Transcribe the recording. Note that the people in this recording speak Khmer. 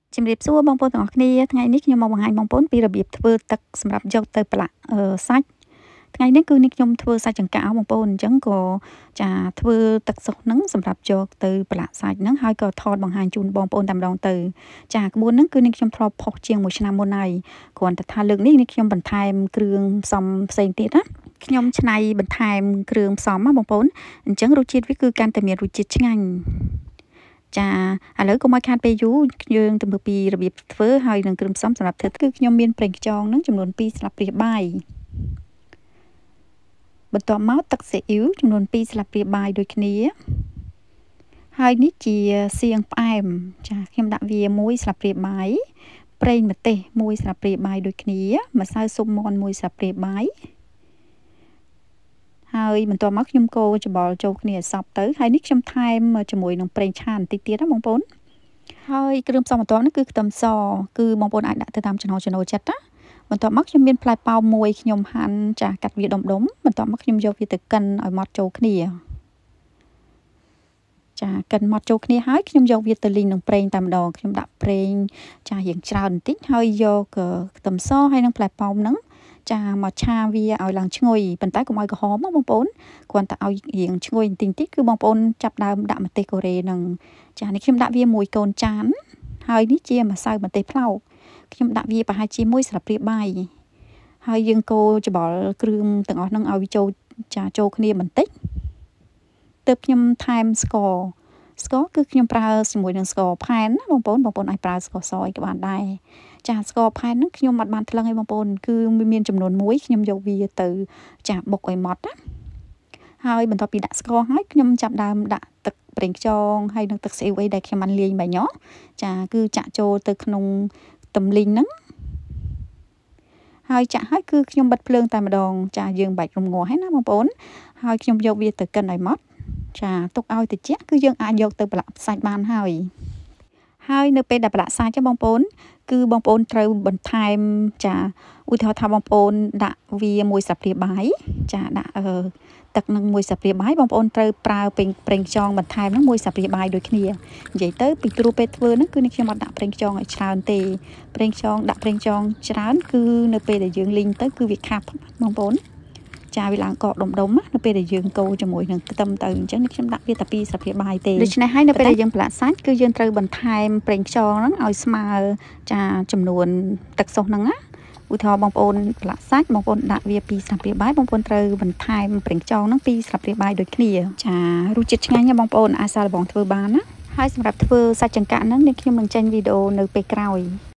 ជំរាបសួរបងប្អូនទាំងអស់គ្នាថ្ងៃនេះខ្ញុំមកបង្ហាញបងប្អូនពីរបៀបធ្វើទឹកសម្រាប់យកទៅប្រឡាក់សាច់ថ្ងៃនេះគឺនេះខ្ញុំធ្វើសាច់ចង្កោបងប្អូនអញ្ចឹងក៏ចាធ្វើទឹកសុះហ្នឹងសម្រាប់យកទៅប្រឡាក់សាច់ហ្នឹងហើយក៏ថតបង្ហាញជូនបងប្អូនតែម្ដងទៅចាក្បួនហ្នឹងគឺនេះខ្ញុំធ្លាប់ផុសជាង1ឆ្នាំមុនហើយគ្រាន់តែថាលើកនេះខ្ញុំបន្ថែមគ្រឿងផ្សំផ្សេងទៀតណាខ្ញុំច្នៃបន្ថែមគ្រឿងផ្សំណាបងប្អូនអញ្ចឹងរសជាតិវាគឺកាន់តែមានរសជាតិឆ្ងាញ់ចាឥឡូវកុំឲ្យខាតពេលយូរយើងទៅមើលពីរបៀបធ្វើហើយនឹងគ្រឿងផ្សំសម្រាប់ធ្វើគឺខ្ញុំមានប្រេងខ្យងនឹងចំនួន2ស្លាបព្រាបាយបន្ទាប់មកទឹកស៊ីអ៊ីវចំនួន2ស្លាបព្រាបាយដូចគ្នាហើយនេះជាសៀងផ្អែមចាខ្ញុំដាក់វា1ស្លាបព្រាបាយប្រេងម្ទេស1ស្លាបព្រាបាយដូចគ្នាម្សៅស៊ុបមាន់1ស្លាបព្រាបាយហើយបន្ទាប់មកខ្ញុំកូរច្បល់ចូលគ្នាឲ្យសព្វទៅហើយនេះខ្ញុំថែមជាមួយនឹងប្រេងឆាបន្តិចទៀតណាបងប្អូនហើយគ្រឿងផ្សំបន្ទាប់នេះគឺខ្ទឹមសគឺបងប្អូនអាចដាក់ទៅតាមចំណូលចិត្តណាបន្ទាប់មកខ្ញុំមានផ្លែប៉ោមមួយខ្ញុំហាន់ចាកាត់វាដុំបន្ទាប់មកខ្ញុំយកវាទៅកិនឲ្យម៉ត់ចូលគ្នាចាកិនម៉ត់ចូលគ្នាហើយខ្ញុំយកវាទៅលីងនឹងប្រេងតែម្ដងខ្ញុំដាក់ប្រេងចារៀងច្រើនបន្តិចហើយយកខ្ទឹមសហើយនឹងផ្លែប៉ោមហ្នឹងចាមកឆាវាឲ្យឡើងឈ្ងុយប៉ុន្តែកុំឲ្យក្រហមណាបងប្អូនគ្រាន់តែឲ្យរៀងឈ្ងុយបន្តិចគឺបងប្អូនចាប់ដើមដាក់ម្ទេសកូរ៉េនឹងចានេះខ្ញុំដាក់វាមួយកូនចានហើយនេះជាម្សៅម្ទេសផ្លោកខ្ញុំដាក់វាប្រហែលជា1ស្លាបព្រាបាយហើយយើងកូរច្បល់គ្រឿងទាំងអស់ហ្នឹងឲ្យវាចូលគ្នាបន្តិចទើបខ្ញុំថែមស្ករគឺខ្ញុំប្រើជាមួយនឹងស្ករផែនណាបងប្អូនអាចប្រើស្ករសអីក៏បានដែរចាស្ករផែនហ្នឹងខ្ញុំអត់បានថ្លឹងឯងបងប្អូនគឺមានចំនួន1ខ្ញុំយកវាទៅចាបុកឲ្យម៉ត់ណាហើយបន្ទាប់ពីដាក់ស្ករហើយខ្ញុំចាប់ដើមដាក់ទឹកប្រេងខ្យងហើយនឹងទឹកស៊ីអ៊ីវដែលខ្ញុំបានលាយមិញចាគឺចាក់ចូលទៅក្នុងទំលីងហ្នឹងហើយចាក់ហើយគឺខ្ញុំបិទភ្លើងតែម្ដងចាយើងបាច់រំងាស់ហ្នឹងណាបងប្អូនហើយខ្ញុំយកវាទៅកិនឲ្យម៉ត់ចាទុកឲ្យត្រជាក់គឺយើងអាចយកទៅប្រឡាក់សាច់បានហើយនៅពេលដែលប្រឡាក់សាច់បងប្អូនគឺបងប្អូនត្រូវបន្ថែមចាឧទាហរណ៍ថាបងប្អូនដាក់វា1ស្លាបព្រាបាយចាដាក់ទឹកនឹង1ស្លាបព្រាបាយបងប្អូនត្រូវប្រើប្រេងខ្យងបន្ថែមនឹង1ស្លាបព្រាបាយដូចគ្នានិយាយទៅពីព្រោះពេលធ្វើហ្នឹងគឺនេះខ្ញុំអត់ដាក់ប្រេងខ្យងឲ្យច្រើនទេប្រេងខ្យងដាក់ប្រេងខ្យងច្រើនគឺនៅពេលដែលយើងលីងទៅគឺវាខាប់បងប្អូនចាវាឡើងកកដុំណានៅពេលដែលយើងកូរជាមួយនឹងខ្ទឹមទៅអញ្ចឹងខ្ញុំដាក់វាតែ2ស្លាបព្រាបាយទេដូច្នេះហើយនៅពេលដែលយើងប្រឡាក់សាច់គឺយើងត្រូវបន្ថែមប្រេងខ្យងហ្នឹងឲ្យស្មើចាចំនួនទឹកសុះហ្នឹងណាឧទាហរណ៍បងប្អូនប្រឡាក់សាច់បងប្អូនដាក់វា2ស្លាបព្រាបាយបងប្អូនត្រូវបន្ថែមប្រេងខ្យងហ្នឹង2ស្លាបព្រាបាយដូចគ្នាចារសជាតិឆ្ងាញ់ណាបងប្អូនអាចសាកល្បងធ្វើបានណាហើយសម្រាប់ធ្វើសាច់ចង្កាក់ហ្នឹងនេះខ្ញុំនឹងចេញវីដេអូនៅពេលក្រោយ